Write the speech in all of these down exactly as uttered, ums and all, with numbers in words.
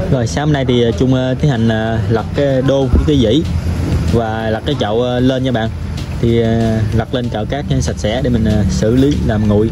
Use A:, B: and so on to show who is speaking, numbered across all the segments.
A: Rồi sáng hôm nay thì Trung tiến hành lật cái đôn với cái dĩ và lật cái chậu lên nha bạn. Thì lật lên chậu cát sạch sẽ để mình xử lý làm nguội.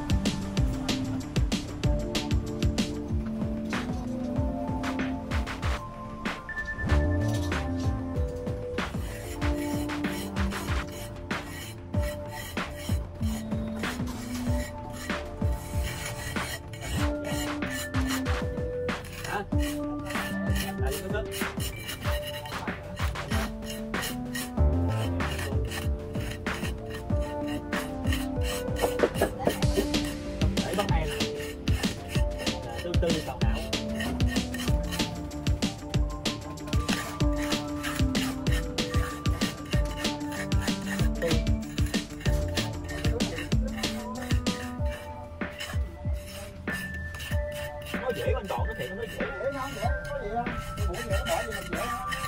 B: Nó dễ con trộn nó thiệt nó dễ. Dễ không dễ, có gì không? Buổi dễ bỏ gì mình dễ.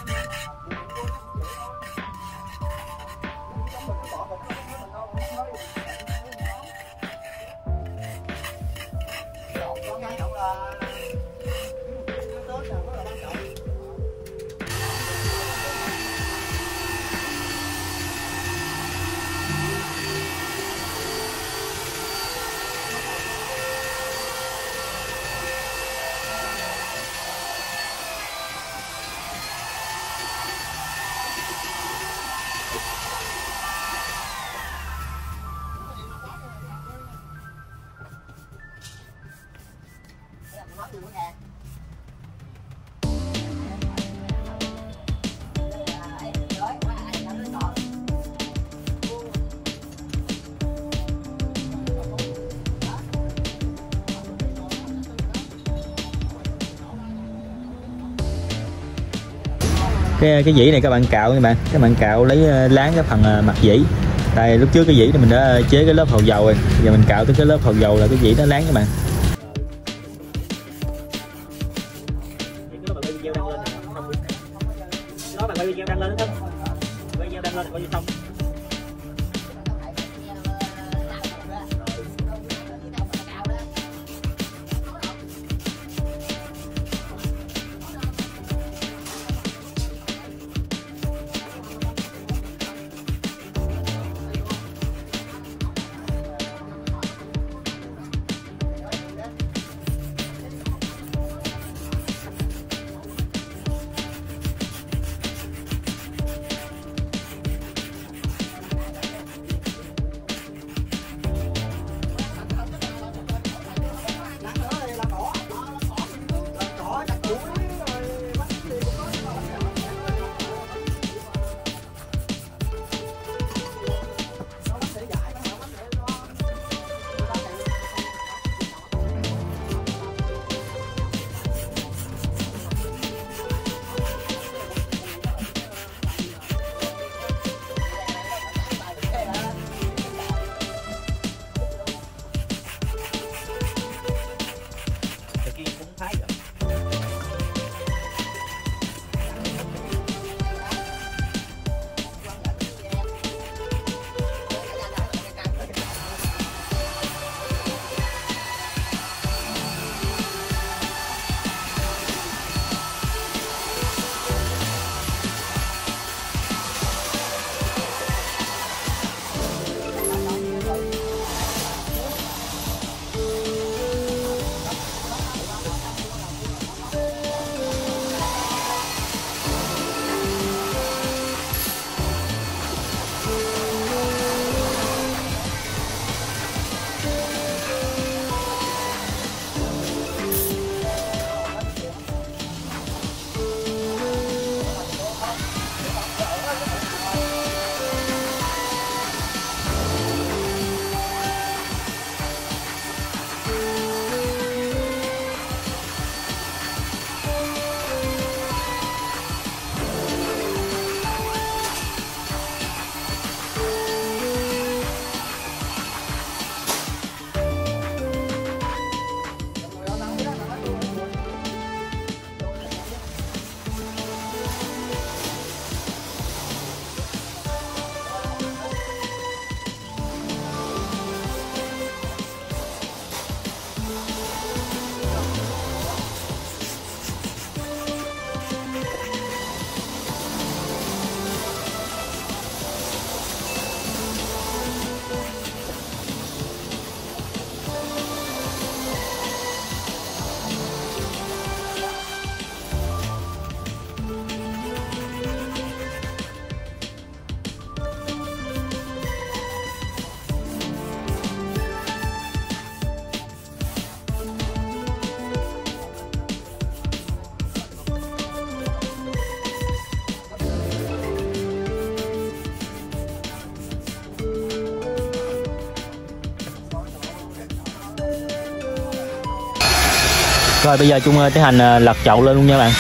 A: cái cái dĩ này các bạn cạo nha bạn, các bạn cạo lấy láng cái phần mặt dĩ. Tại lúc trước cái dĩ thì mình đã chế cái lớp hầu dầu rồi, giờ mình cạo tới cái lớp hầu dầu là cái dĩ nó láng các bạn.
B: Đó bạn quay video đăng lên đó không? Quay video đăng lên coi như xong.
A: Rồi bây giờ Trung tiến hành lật chậu lên luôn nha bạn.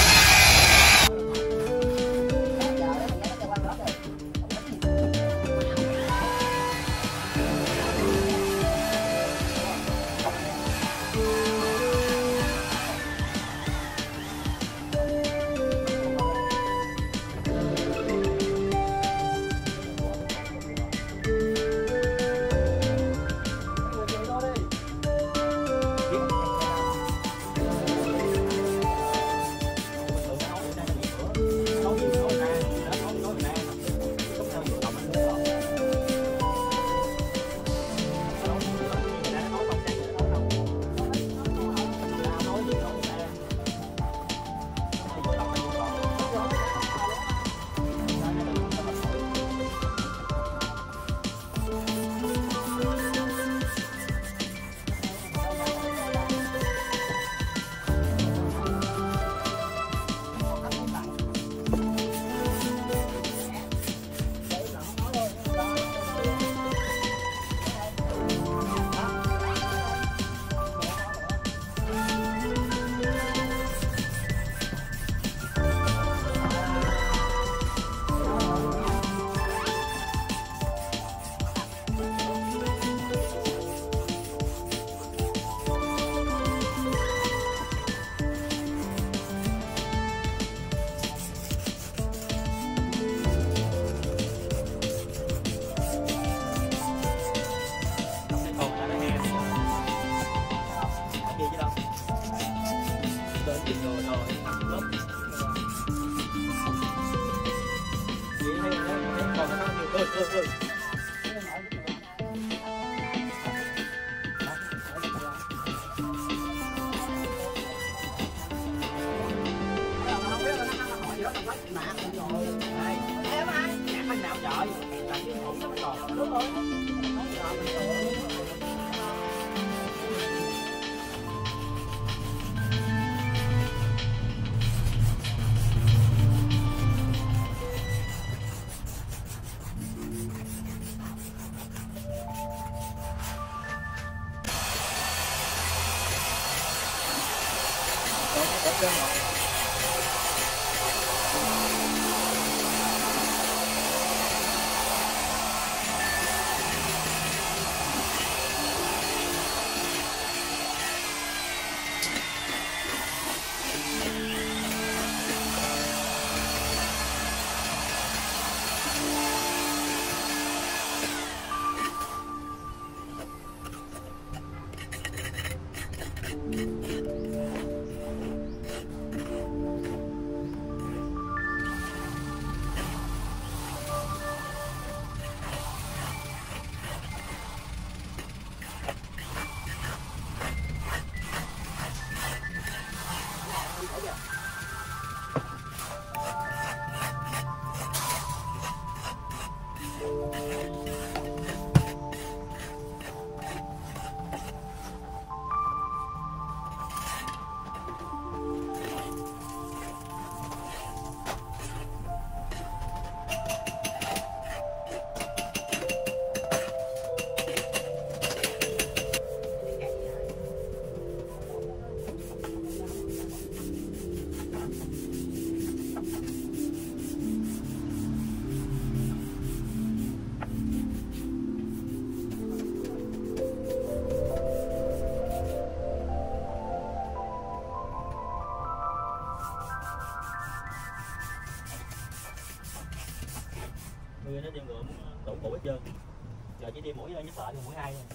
B: Người nó tiêm ngừa đủ cũ hết trơn. Giờ chỉ tiêm mũi nhắc lại thì mũi hai thôi.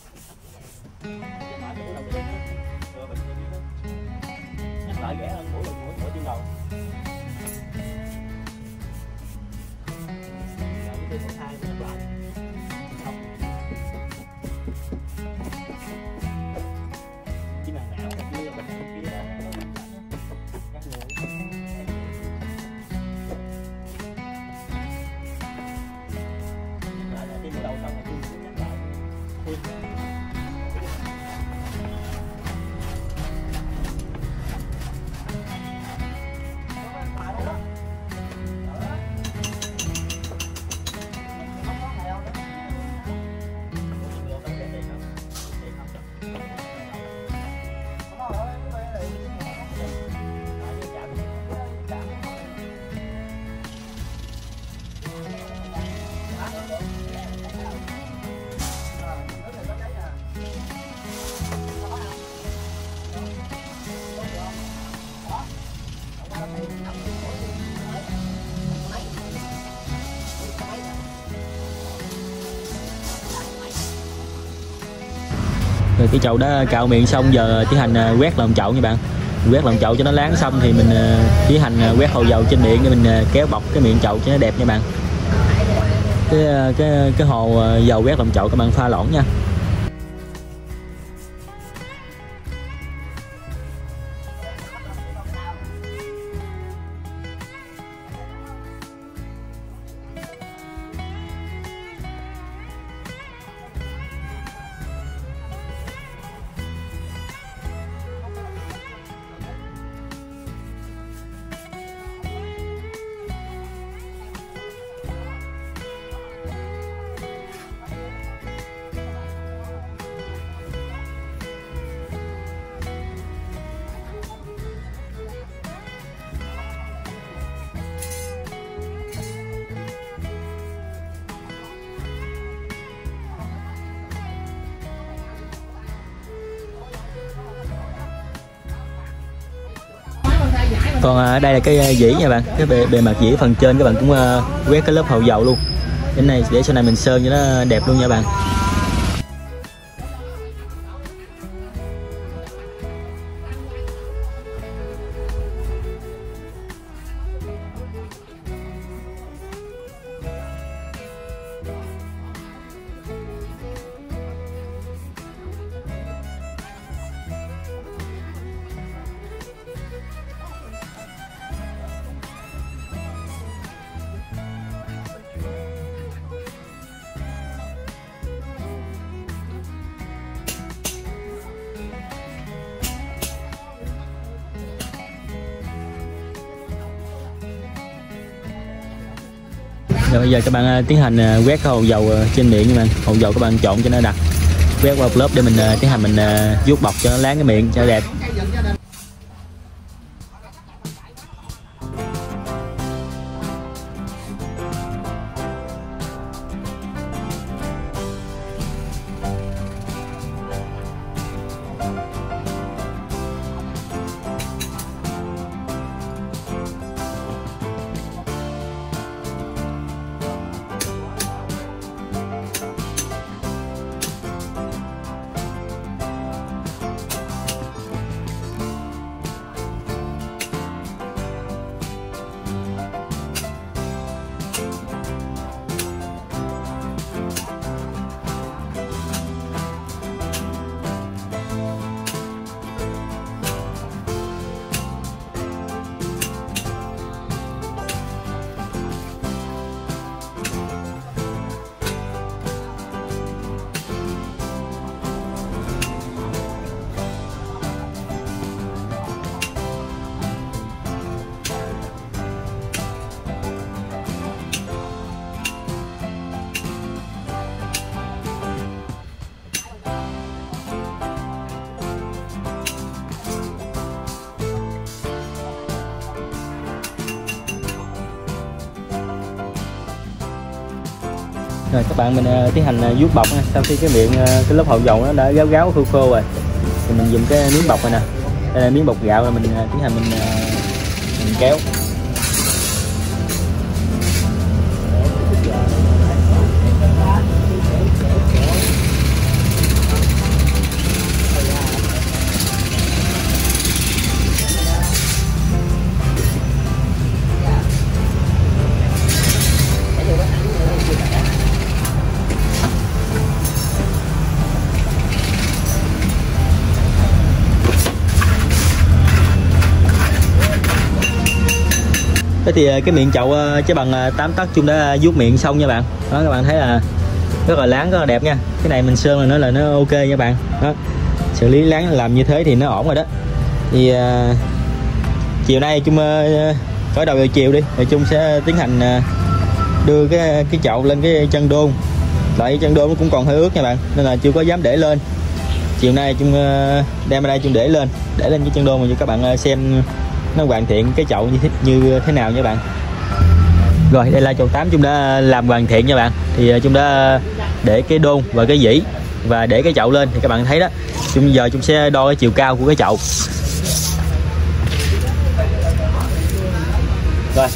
B: Nhắc lại mũi đầu tiên rồi bình thường đó. Nhắc lại rẻ hơn mũi mũi mũi tiêm đầu. Giờ chỉ tiêm mũi hai nhắc lại. Chỉ màng não kia là bình kia đó. Nhắc người. Đầu xong rồi tôi nhắc lại thêm.
A: Rồi cái chậu đã cạo miệng xong, giờ tiến hành quét lòng chậu nha bạn. Quét lòng chậu cho nó láng xong thì mình tiến hành quét hồ dầu trên miệng để mình kéo bọc cái miệng chậu cho nó đẹp nha bạn. Cái cái cái hồ dầu quét lòng chậu các bạn pha loãng nha. Còn ở đây là cái dĩ nha bạn, cái bề, bề mặt dĩ phần trên các bạn cũng uh, quét cái lớp hậu dầu luôn. Cái này để sau này mình sơn cho nó đẹp luôn nha bạn. Rồi bây giờ các bạn tiến hành quét cái hồ dầu trên miệng nha bạn. Hồ dầu các bạn trộn cho nó đặc, quét qua một lớp để mình tiến hành mình vuốt bọc cho nó láng cái miệng cho nó đẹp. Rồi các bạn mình uh, tiến hành uh, vuốt bọc nha. Sau khi cái miệng uh, cái lớp hậu dầu nó đã gáo gáo khô khô rồi thì mình dùng cái miếng bọc này nè, đây là miếng bọc gạo là mình uh, tiến hành mình, uh, mình kéo. Thế thì cái miệng chậu chế bằng tám tấc chung đã vuốt miệng xong nha bạn. Đó các bạn thấy là rất là láng, rất là đẹp nha. Cái này mình sơn là nó là nó ok nha bạn. Đó. Xử lý láng làm như thế thì nó ổn rồi đó. Thì uh, chiều nay chung uh, khởi đầu giờ chiều đi, rồi chung sẽ tiến hành uh, đưa cái cái chậu lên cái chân đôn. Lại chân đôn nó cũng còn hơi ướt nha bạn, nên là chưa có dám để lên. Chiều nay chung uh, đem ở đây chung để lên, để lên cái chân đôn mà cho các bạn uh, xem nó hoàn thiện cái chậu như thế, như thế nào nha bạn. Rồi đây là chậu tám chúng đã làm hoàn thiện nha bạn. Thì chúng đã để cái đôn và cái dĩ và để cái chậu lên thì các bạn thấy đó. Chúng giờ chúng sẽ đo cái chiều cao của cái chậu. Rồi.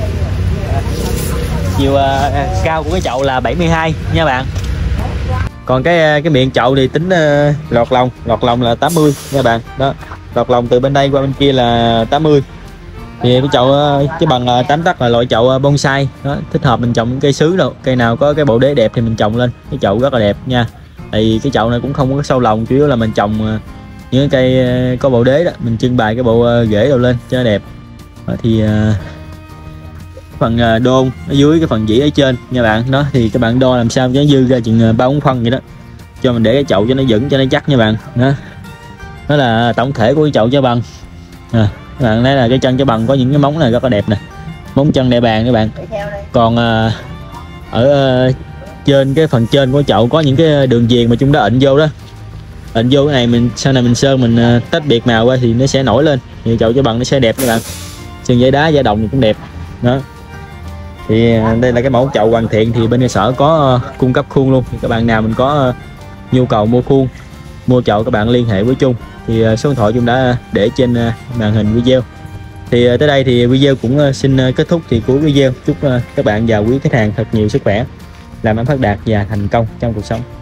A: Chiều uh, cao của cái chậu là bảy mươi hai nha bạn. Còn Còn cái cái miệng chậu thì tính uh, lọt lòng, lọt lòng là tám mươi nha bạn. Đó, lọt lòng từ bên đây qua bên kia là tám mươi. Thì cái chậu cái bằng tám tấc là loại chậu bonsai đó, thích hợp mình trồng cây sứ đâu, cây nào có cái bộ đế đẹp thì mình trồng lên, cái chậu rất là đẹp nha. Tại vì cái chậu này cũng không có sâu lòng, chủ yếu là mình trồng những cây có bộ đế đó, mình trưng bày cái bộ rễ đầu lên cho nó đẹp. Đó, thì phần đôn ở dưới, cái phần dĩ ở trên nha bạn. Đó thì các bạn đo làm sao cho nó dư ra chừng ba bốn phân vậy đó, cho mình để cái chậu cho nó vững, cho nó chắc nha bạn. Đó, đó là tổng thể của cái chậu cho bằng. À, các bạn thấy là cái chân cho bằng có những cái móng này rất là đẹp nè, móng chân đại bàng các bạn. Còn à, ở à, trên cái phần trên của chậu có những cái đường viền mà chúng đã ịn vô đó, ịn vô cái này mình sau này mình sơn mình à, tách biệt màu qua thì nó sẽ nổi lên, thì chậu cho bằng nó sẽ đẹp các bạn. Sơn giấy đá giấy đồng thì cũng đẹp. Đó thì à, đây là cái mẫu chậu hoàn thiện, thì bên cơ sở có à, cung cấp khuôn luôn. Thì các bạn nào mình có à, nhu cầu mua khuôn, mua chậu, các bạn liên hệ với Trung, thì số điện thoại Trung đã để trên màn hình video. Thì tới đây thì video cũng xin kết thúc thì cuối video. Chúc các bạn và quý khách hàng thật nhiều sức khỏe, làm ăn phát đạt và thành công trong cuộc sống.